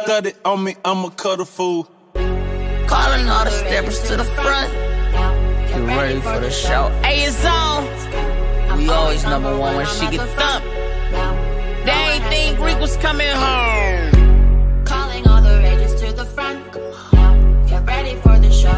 study on me, I'ma cut a fool. Calling all the steppers to the front. Get ready for the show. Hey, it's on. We always number one when she get thumped. They ain't think Rick was coming home. Calling all the rages to the front. Get ready for the show.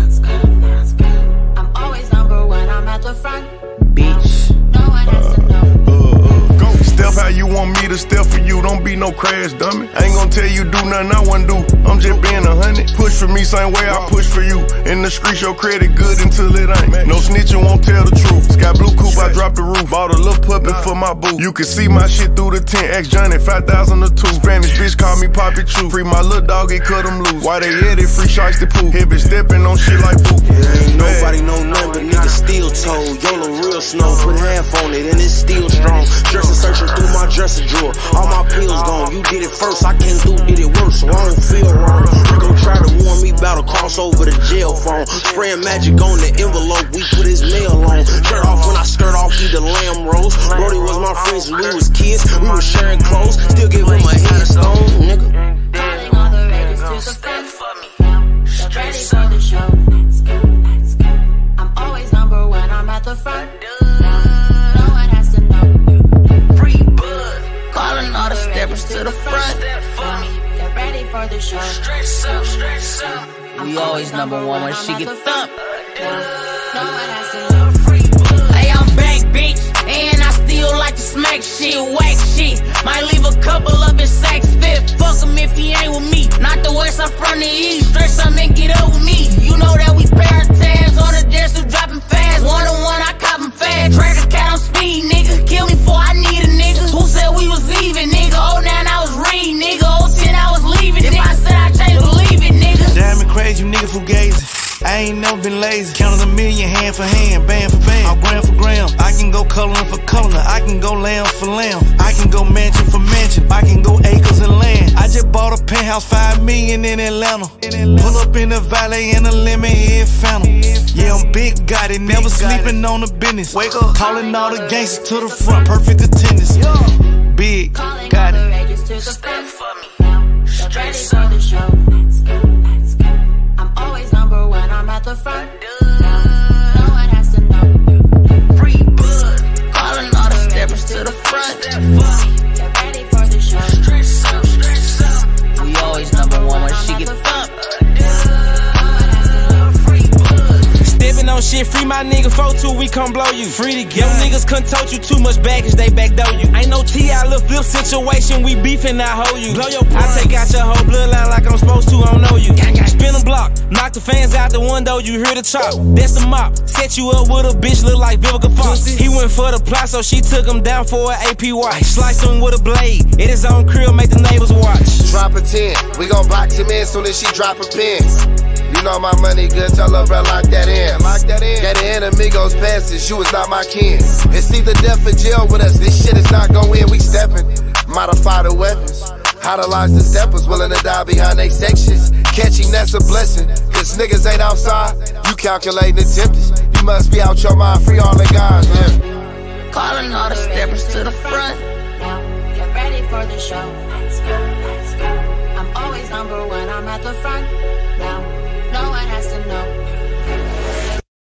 I'm always number one, I'm at the front. Bitch. No one has to know. Go step how you want me to step for you. Don't be no crash dummy. I ain't gonna tell you do nothing I wanna do. I'm just being a hunnid. Push for me same way I push for you. In the streets your credit good until it ain't. No snitching won't tell the truth. Sky blue coupe, I dropped the roof. Bought a little puppet for my boo. You can see my shit through the tent. X Johnny 5,000 or 2. Spanish bitch call me Poppy Chew. Free my little dog, it cut him loose. Why they hit it? Free shots to poo. Heavy stepping on shit like boo. Ain't nobody know nothing but niggas still told. YOLO real snow, put half on it and it's still strong. Dressing searching through my dresser drawer. All my pills gone. You did it first, I can't did it worse, so I don't feel wrong. You gon' try to warn me about a cross over the jail phone. Spraying magic on the envelope, we put his mail on. Shirt off when I skirt off, eat the lamb roast. Brody was my friend since we was kids. We was sharing clothes, still give him a headstone, nigga. Calling all the rages to the front. Get ready for the show. I'm always number one, I'm at the front. No one has to know. Free bud. Calling all the steppers to the front. Get ready for the show. We always number one when she get thumped. No one has to know. Hey, I'm back, bitch, and I still like to smack shit, whack shit. Might leave a couple up in Saks Fifth. Fuck him if he ain't with me. Not the west, I'm from the east. Stretch something and get up with me. You know that we pair tags on the dance, who dropping fast. One on one, I cop him fast. Track a cat on speed, nigga. Kill me before I need a nigga. Who said we was leaving, nigga? 09 I was reading, nigga. 010 I was leaving. If I said I changed, believe it, nigga. Diamond crazy, you nigga fugazi. I ain't never been lazy. Counting a million hand for hand, band for band, I'm gram for gram. I can go coloring for color, I can go lamb for lamb. I can go mansion for mansion, I can go acres and land. I just bought a penthouse, 5 million in Atlanta. Pull up in the valet in a lemon head phantom. Yeah, I'm Big Gotti, never sleeping on the business. Wake up, calling all the gangsters to the front, perfect attendance. Big Calling all the Gotti. rages to the front. Get ready for the show. I'm always number one, I'm at the front. No one has to know. Free bud. Calling all the steppers to the front. Get ready for the show. We always number one when she get thumped. Stepping on shit, free my nigga 4-2, we come blow you. Free to get. Yo niggas couldn't tote you too much baggage, they backdoor you. Ain't no T.I. little flip situation, we beefing, I hold you. Blow your I take out your whole bloodline like I'm supposed to, I don't know you. Spin a block, knock the fans out the window, you hear the chop. That's the mop, set you up with a bitch look like Vivica Fox. He went for the plot, so she took him down for an AP watch. Sliced him with a blade, in his own crib, make the neighbors watch. Drop a 10, we gon' box him in soon as she drop a pin. You know my money good, tell her bro lock that in. Get the enemigos passes, you is not my kin. It's either death or jail with us, this shit is not gon' win, we steppin'. Modify the weapons, idolize the steppers, willing to die behind they sections. Catching that's a blessing, cause niggas ain't outside, you calculating the tempest. You must be out your mind, free all the guys, yeah. Calling all the steppers to the front. Get ready for the show. I'm always number one, I'm at the front. No one has to know.